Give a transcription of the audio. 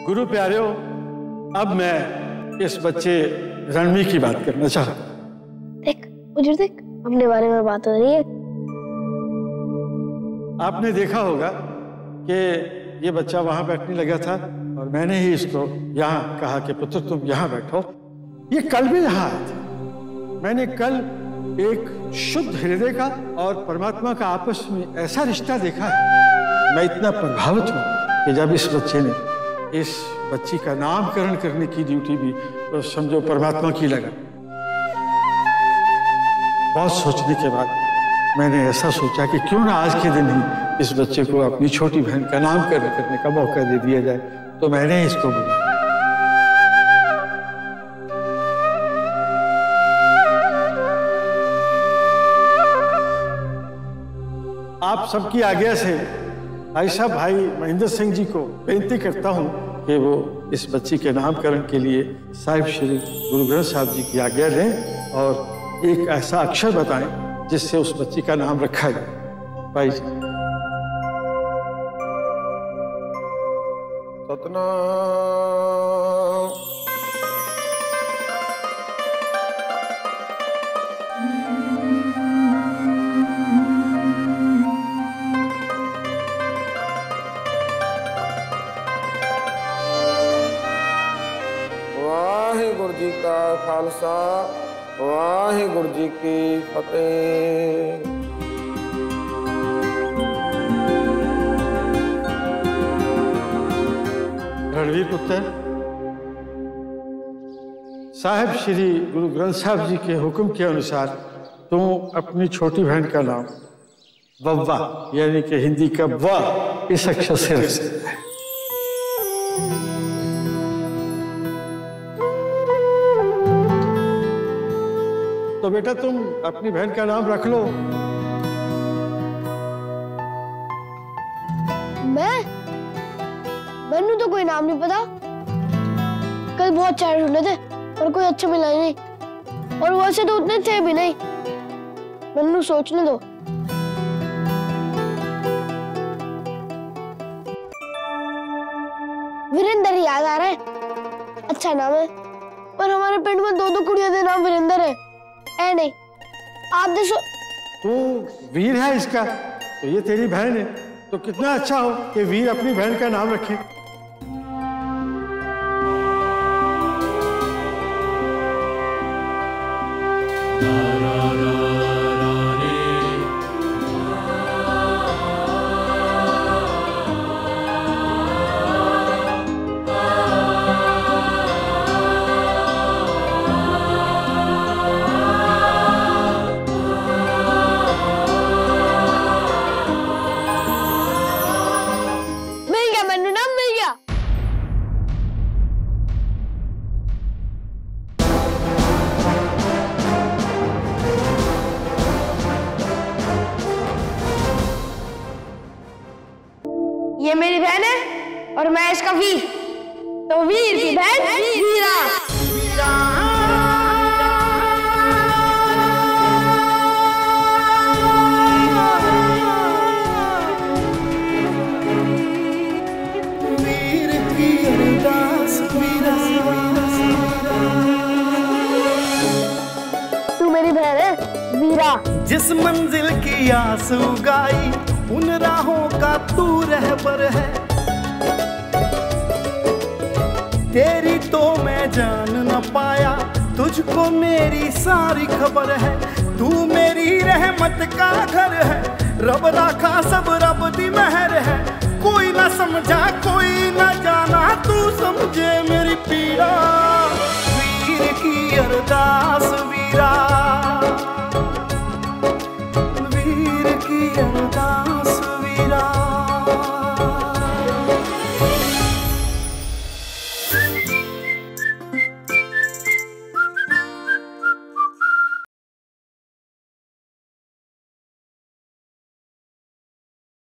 गुरु प्यारे हो, अब मैं इस बच्चे रणवीर की बात करना चाहता हूँ। देख उधर देख, अपने बारे में बात हो रही है। आपने देखा होगा कि ये बच्चा वहां बैठने लगा था और मैंने ही इसको यहाँ कहा कि पुत्र तुम यहाँ बैठो। ये कल भी यहाँ आया था। मैंने कल एक शुद्ध हृदय का और परमात्मा का आपस में ऐसा रिश्ता देखा है। मैं इतना प्रभावित हूँ कि जब इस बच्चे ने इस बच्ची का नामकरण करने की ड्यूटी भी तो समझो परमात्मा की लगा। बहुत सोचने के बाद मैंने ऐसा सोचा कि क्यों ना आज के दिन ही इस बच्चे को अपनी छोटी बहन का नामकरण करने का मौका दे दिया जाए। तो मैंने इसको बुलाया। आप सबकी आज्ञा से आयशा भाई महेंद्र सिंह जी को बेनती करता हूं कि वो इस बच्ची के नामकरण के लिए साहिब श्री गुरु ग्रंथ साहब जी की आज्ञा लें और एक ऐसा अक्षर बताएं जिससे उस बच्ची का नाम रखा जाए। भाई सतनाम। वाहिगुरु जी का खालसा, वाहिगुरु जी की फतेह। रणवीर पुत्र, साहिब श्री गुरु ग्रंथ साहब जी के हुक्म के अनुसार तुम अपनी छोटी बहन का नाम वव्वा यानी कि हिंदी का व इस अक्षर से रख सकते हैं। तो बेटा तुम अपनी बहन का नाम रख लो। मैंने तो कोई नाम नहीं पता। कल बहुत चार ढूंढे थे पर कोई अच्छा मिला ही नहीं, और वैसे तो उतने थे भी नहीं। मन्नू सोचने दो। वीरेंद्र याद आ रहा है, अच्छा नाम है, पर हमारे पिंड में दो कुड़ियों के नाम वीरेंद्र है। ऐ नहीं, आप देखो तू वीर है इसका, तो ये तेरी बहन है, तो कितना अच्छा हो कि वीर अपनी बहन का नाम रखे। ये मेरी बहन है और मैं इसका वीर, तो वीर की बहन वीरा। वीर की अरदास वीरा। तू मेरी बहन है वीरा। जिस मंजिल की आस उगाई उन राहों का तू रहबर है। तेरी तो मैं जान न पाया, तुझको मेरी सारी खबर है। तू मेरी रहमत का घर है, रब राखा सब रब दी मेहर है। कोई ना समझा कोई ना जाना, तू समझे मेरी पी